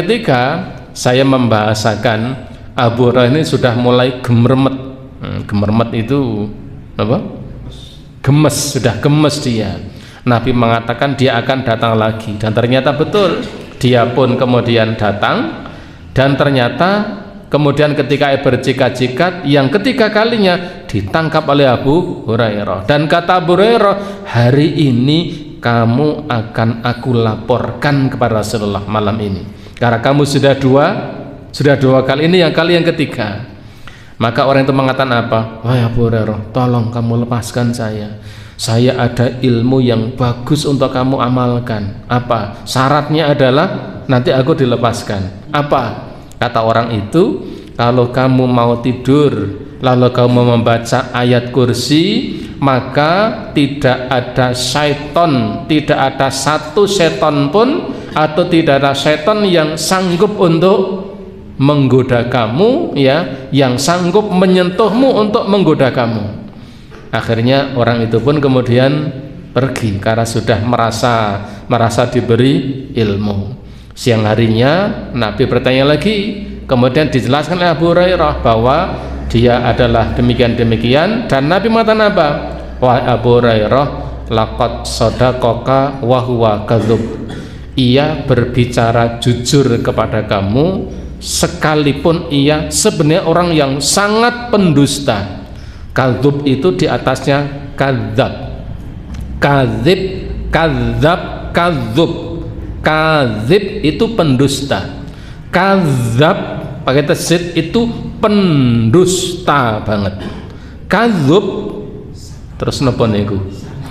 saya membahasakan Abu Hurairah ini sudah mulai gemermet. Gemermet itu apa? Gemes, sudah gemes dia. Nabi mengatakan dia akan datang lagi, dan ternyata betul, dia pun kemudian datang. Dan ternyata kemudian ketika berjikat-jikat yang ketiga kalinya ditangkap oleh Abu Hurairah. Dan kata Abu Hurairah, hari ini kamu akan aku laporkan kepada Rasulullah malam ini, karena kamu sudah dua kali, ini yang kali yang ketiga. Maka orang itu mengatakan apa? Wahai Abu Hurairah, tolong kamu lepaskan saya ada ilmu yang bagus untuk kamu amalkan. Apa? Syaratnya adalah nanti aku dilepaskan. Apa? Kata orang itu, kalau kamu mau tidur lalu kamu membaca ayat kursi, maka tidak ada syaitan, tidak ada satu setan pun, atau tidak ada setan yang sanggup untuk menggoda kamu, ya, yang sanggup menyentuhmu untuk menggoda kamu. Akhirnya orang itu pun kemudian pergi karena sudah merasa diberi ilmu. Siang harinya Nabi bertanya lagi, kemudian dijelaskan oleh Abu Hurairah bahwa dia adalah demikian-demikian, dan Nabi mengatakan apa? Wahai Abu Hurairah, laqad sadaqaka wa huwa kadzub. Ia berbicara jujur kepada kamu sekalipun ia sebenarnya orang yang sangat pendusta. Kadzub itu di atasnya kadzab. Kadzib, kadzab, kadzub. Kadzib itu pendusta. Kadzab pakai tasydid itu pendusta banget. Kadzub terus napa niku?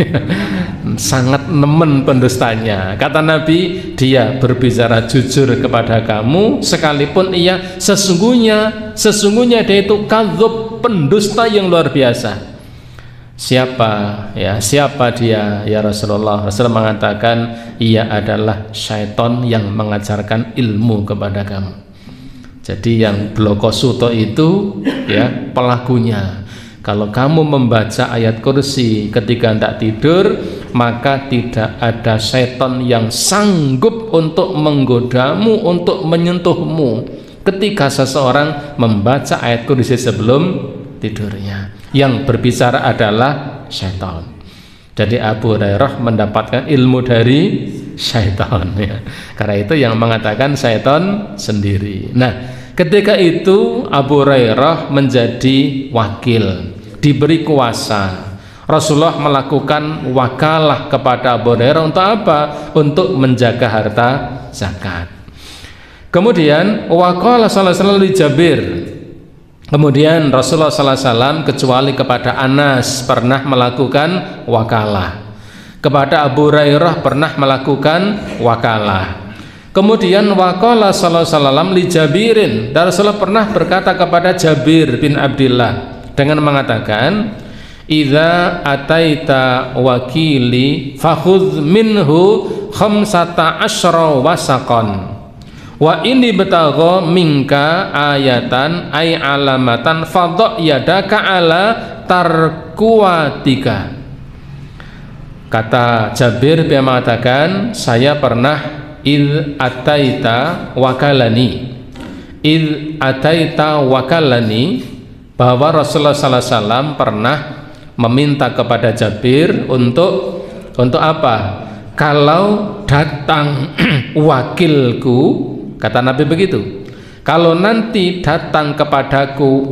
Sangat nemen pendustanya. Kata Nabi, dia berbicara jujur kepada kamu sekalipun ia sesungguhnya dia itu kadzub, pendusta yang luar biasa. Siapa ya, siapa dia ya Rasulullah? Rasulullah mengatakan ia adalah syaitan yang mengajarkan ilmu kepada kamu. Jadi yang bloko suto itu ya pelakunya. Kalau kamu membaca ayat kursi ketika hendak tidur, maka tidak ada syaitan yang sanggup untuk menggodamu, untuk menyentuhmu ketika seseorang membaca ayat kursi sebelum tidurnya. Yang berbicara adalah syaitan. Jadi Abu Hurairah mendapatkan ilmu dari syaitan ya. Karena itu yang mengatakan syaitan sendiri. Nah, ketika itu Abu Hurairah menjadi wakil, diberi kuasa. Rasulullah melakukan wakalah kepada Abu Hurairah untuk apa? Untuk menjaga harta zakat. Kemudian waqala sallallahu alaihi wasallam li Jabir. Kemudian Rasulullah SAW kecuali kepada Anas pernah melakukan wakalah, kepada Abu Hurairah pernah melakukan wakalah. Kemudian waqala sallallahu alaihi wasallam li Jabirin, dan Rasulullah pernah berkata kepada Jabir bin Abdullah dengan mengatakan, idza ataita wakili fakhudh minhu khamsata asyra wasaqan wa ini betagha minka ayatan ay alamatan fadha yadaka ala tarkuatika. Kata Jabir dia mengatakan, saya pernah id ataita wakalani, bahwa Rasulullah sallallahu alaihi wasallam pernah meminta kepada Jabir untuk apa? Kalau datang wakilku, kata Nabi begitu, kalau nanti datang kepadaku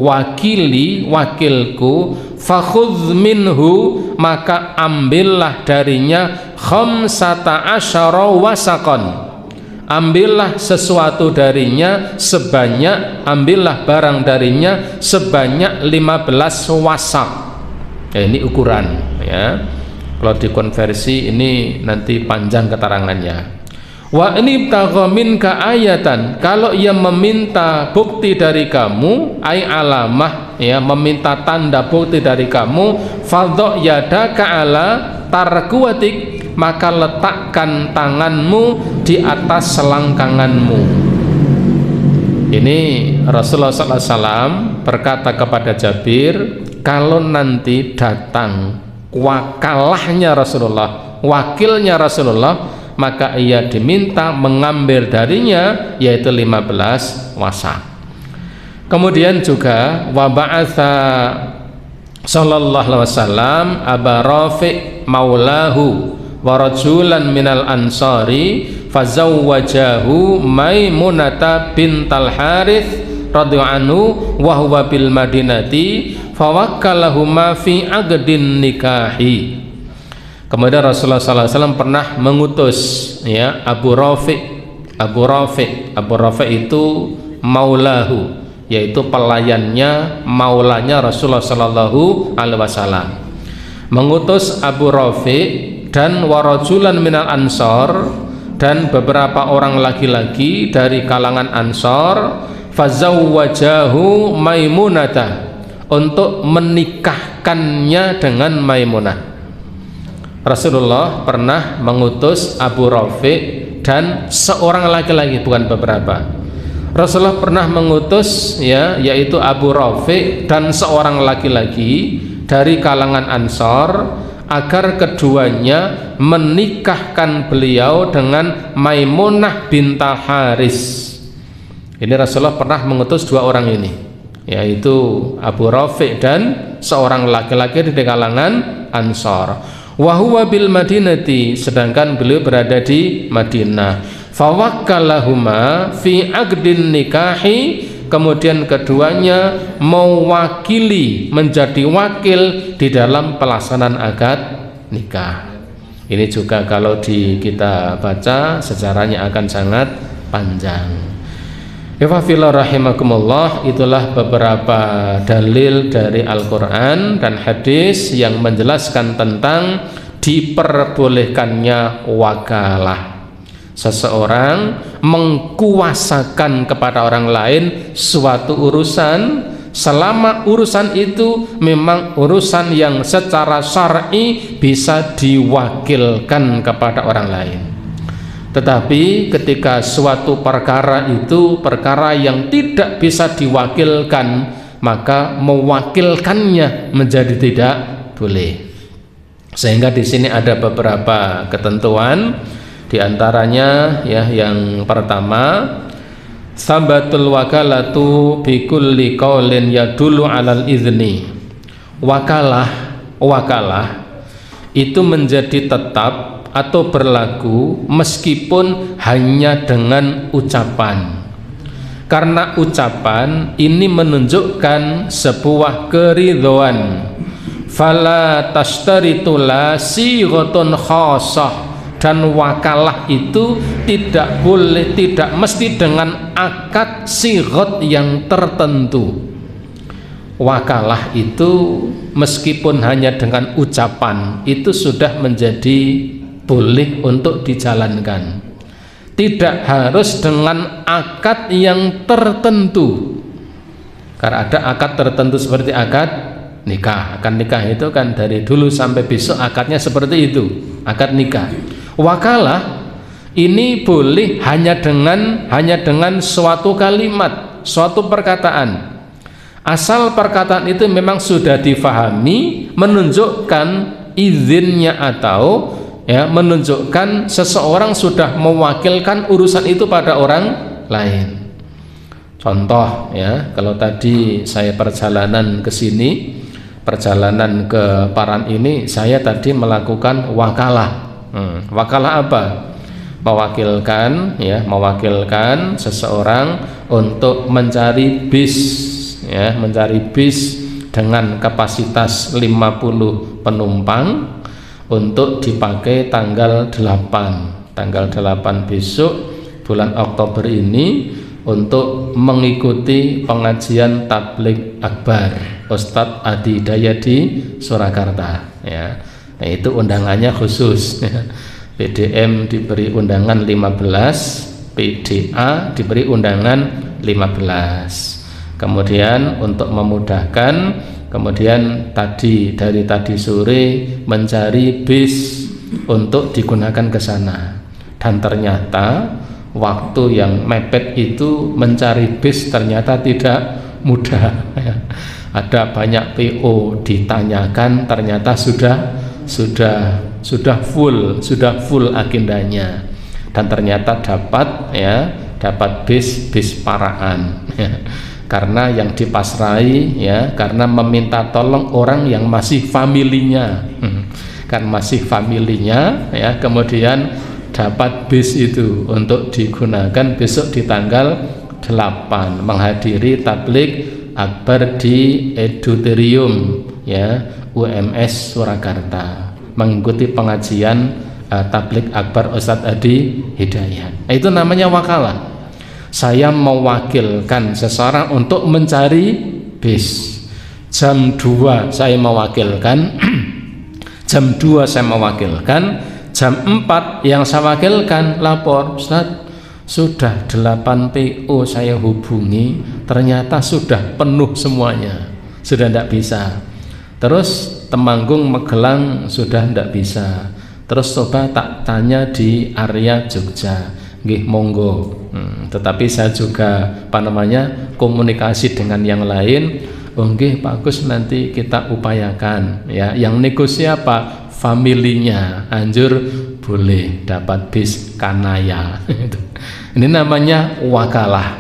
wakilku, fakhudh minhu, maka ambillah darinya khamsata asyara wasaqan, ambillah sesuatu darinya sebanyak, ambillah barang darinya sebanyak 15 wasak. Ya, ini ukuran ya. Kalau dikonversi ini nanti panjang keterangannya. Wa ini minka ayatan, kalau ia meminta bukti dari kamu, ay alamah ya, meminta tanda bukti dari kamu, fadha yadaka ala tarkuatik, maka letakkan tanganmu di atas selangkanganmu. Ini Rasulullah SAW berkata kepada Jabir, kalau nanti datang wakalahnya Rasulullah, wakilnya Rasulullah, maka ia diminta mengambil darinya yaitu 15 wasak. Kemudian juga wa ba'atha sallallahu alaihi wasallam Aba Rafi' maulahu wa rajulan minal ansari fazawwajahu Maimunata bintal Harith radhiyallahu anhu wa huwa bil Madinati fawakkalahuma fi aqdin nikahi. Kemudian Rasulullah SAW pernah mengutus ya Abu Rafi' itu maulahu, yaitu pelayannya, maulanya Rasulullah SAW, mengutus Abu Rafi' dan warajulan minal ansor, dan beberapa orang laki-laki dari kalangan ansor, fazawwajahu Maimunata, untuk menikahkannya dengan Maimunah. Rasulullah pernah mengutus Abu Rafi' dan seorang laki-laki, bukan beberapa. Rasulullah pernah mengutus ya, yaitu Abu Rafi' dan seorang laki-laki dari kalangan Ansor, agar keduanya menikahkan beliau dengan Maimunah bintal Haris. Ini Rasulullah pernah mengutus dua orang ini, yaitu Abu Rafi' dan seorang laki-laki dari kalangan Ansor. Wa huwa bil Madinati, sedangkan beliau berada di Madinah. Fawakkalahuma fi aqdin nikahi, kemudian keduanya mewakili, menjadi wakil di dalam pelaksanaan akad nikah. Ini juga kalau kita baca sejarahnya akan sangat panjang. Ifafillah rahimakumullah, itulah beberapa dalil dari Al-Quran dan hadis yang menjelaskan tentang diperbolehkannya wakalah, seseorang mengkuasakan kepada orang lain suatu urusan selama urusan itu memang urusan yang secara syar'i bisa diwakilkan kepada orang lain. Tetapi ketika suatu perkara itu perkara yang tidak bisa diwakilkan, maka mewakilkannya menjadi tidak boleh. Sehingga di sini ada beberapa ketentuan, di antaranya ya yang pertama, sabatul wakalatu bi kulli qaulin yadullu 'alal izni. Wakalah itu menjadi tetap atau berlaku meskipun hanya dengan ucapan. Karena ucapan ini menunjukkan sebuah keridhaan. Fala tashtaritu la sighatun khassah, dan wakalah itu tidak boleh, tidak mesti dengan akad sighat yang tertentu. Wakalah itu meskipun hanya dengan ucapan itu sudah menjadi boleh untuk dijalankan, tidak harus dengan akad yang tertentu. Karena ada akad tertentu seperti akad nikah. Akad nikah itu kan dari dulu sampai besok akadnya seperti itu, akad nikah. Wakalah ini boleh hanya dengan suatu kalimat, suatu perkataan, asal perkataan itu memang sudah difahami, menunjukkan izinnya atau ya menunjukkan seseorang sudah mewakilkan urusan itu pada orang lain. Contoh ya, kalau tadi saya perjalanan ke sini, perjalanan ke Paran ini, saya tadi melakukan wakalah. Wakalah apa? Mewakilkan ya, mewakilkan seseorang untuk mencari bis ya, mencari bis dengan kapasitas 50 penumpang untuk dipakai tanggal 8 besok bulan Oktober ini untuk mengikuti pengajian tabligh akbar Ustadz Adi Hidayat di Surakarta ya. Nah, itu undangannya khusus ya. PDM diberi undangan 15, PDA diberi undangan 15. Kemudian untuk memudahkan, kemudian dari tadi sore mencari bis untuk digunakan ke sana, dan ternyata waktu yang mepet itu mencari bis ternyata tidak mudah ya. Ada banyak PO ditanyakan, ternyata sudah full agendanya, dan ternyata dapat bis paraan ya. Karena yang dipasrai ya, karena meminta tolong orang yang masih familinya kan masih familinya ya, kemudian dapat bis itu untuk digunakan besok di tanggal 8 menghadiri tabligh akbar di Eduterium ya, UMS Surakarta, mengikuti pengajian tabligh akbar Ustadz Adi Hidayat. Itu namanya wakalah. Saya mewakilkan seseorang untuk mencari bis. Jam 2 saya mewakilkan jam 2 saya mewakilkan, jam 4 yang saya wakilkan lapor, Ustadz sudah 8 PO saya hubungi, ternyata sudah penuh semuanya, sudah tidak bisa. Terus Temanggung Magelang sudah tidak bisa. Terus coba tak tanya di area Jogja, nggih monggo. Tetapi saya juga komunikasi dengan yang lain. Oh nggih bagus, nanti kita upayakan ya. Yang negosiasi apa? Familinya anjur boleh dapat bis kanaya. Ini namanya wakalah,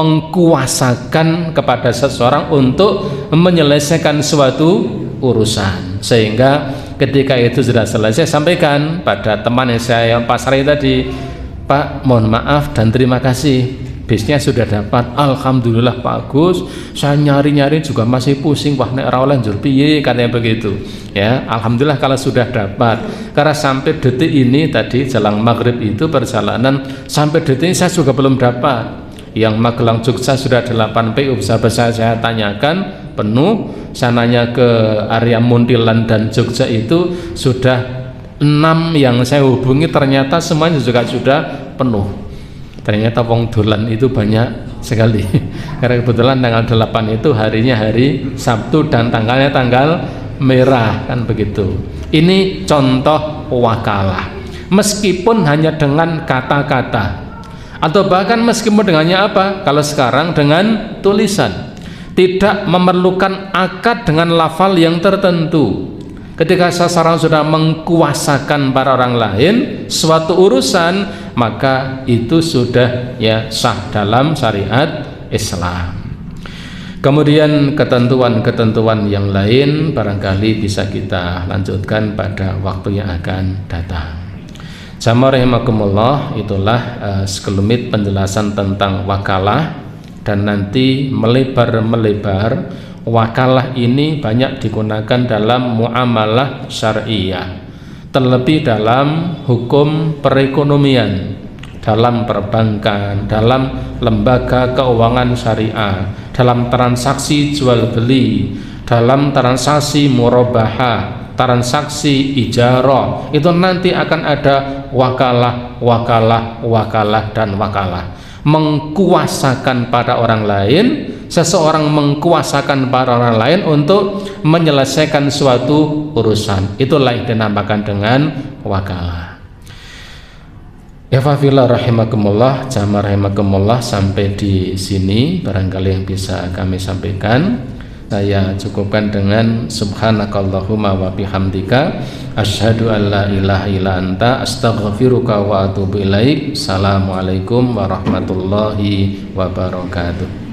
mengkuasakan kepada seseorang untuk menyelesaikan suatu urusan, sehingga ketika itu sudah selesai sampaikan pada teman yang saya pasrai tadi, Pak mohon maaf dan terima kasih, bisnya sudah dapat, alhamdulillah bagus, saya nyari-nyari juga masih pusing, wah nek ora oleh njur piye, katanya begitu ya. Alhamdulillah kalau sudah dapat, karena sampai detik ini tadi jelang maghrib itu perjalanan sampai detik ini saya juga belum dapat. Yang Magelang Jogja sudah 8 PO, saya tanyakan penuh, sananya ke area Muntilan dan Jogja itu sudah 6 yang saya hubungi, ternyata semuanya juga sudah penuh. Ternyata wong dolan itu banyak sekali karena kebetulan tanggal 8 itu harinya hari Sabtu dan tanggalnya tanggal merah, kan begitu. Ini contoh wakalah, meskipun hanya dengan kata-kata atau bahkan meskipun dengannya apa, kalau sekarang dengan tulisan, tidak memerlukan akad dengan lafal yang tertentu. Ketika seseorang sudah mengkuasakan para orang lain suatu urusan, maka itu sudah ya sah dalam syariat Islam. Kemudian ketentuan-ketentuan yang lain barangkali bisa kita lanjutkan pada waktu yang akan datang. Jamaah rahimakumullah, itulah sekelumit penjelasan tentang wakalah, dan nanti melebar wakalah ini banyak digunakan dalam muamalah syariah, terlebih dalam hukum perekonomian, dalam perbankan, dalam lembaga keuangan syariah, dalam transaksi jual beli, dalam transaksi murabahah, transaksi ijarah. Itu nanti akan ada wakalah, dan wakalah, mengkuasakan pada orang lain. Seseorang mengkuasakan para orang lain untuk menyelesaikan suatu urusan, itulah yang dinamakan dengan wakalah. Ya fafillah rahimakumullah, jamaah rahimakumullah, sampai di sini barangkali yang bisa kami sampaikan. Saya cukupkan dengan subhanakallahumma wa bihamdika asyhadu an la ilaha illa anta astaghfiruka wa atubu ilaik. Assalamualaikum warahmatullahi wabarakatuh.